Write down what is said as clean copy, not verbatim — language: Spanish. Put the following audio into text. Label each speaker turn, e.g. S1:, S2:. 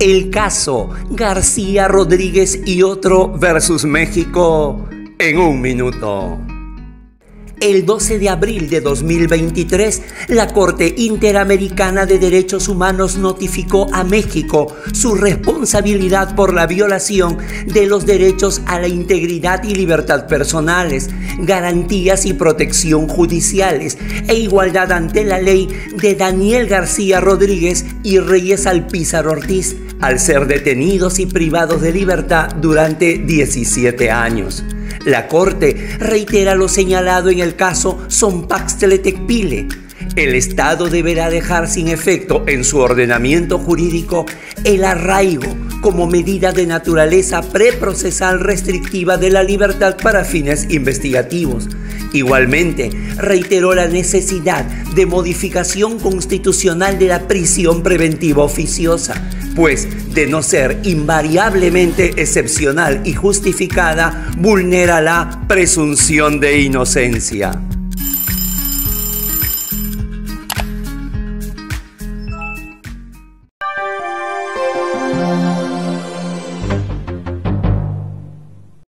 S1: El caso García Rodríguez y otro versus México en un minuto. El 12 de abril de 2023, la Corte Interamericana de Derechos Humanos notificó a México su responsabilidad por la violación de los derechos a la integridad y libertad personales, garantías y protección judiciales e igualdad ante la ley de Daniel García Rodríguez y Reyes Alpizar Ortiz, al ser detenidos y privados de libertad durante 17 años. La Corte reitera lo señalado en el caso Sonpaxtle-Tecpile. El Estado deberá dejar sin efecto en su ordenamiento jurídico el arraigo como medida de naturaleza preprocesal restrictiva de la libertad para fines investigativos. Igualmente, reiteró la necesidad de modificación constitucional de la prisión preventiva oficiosa, pues, de no ser invariablemente excepcional y justificada, vulnera la presunción de inocencia.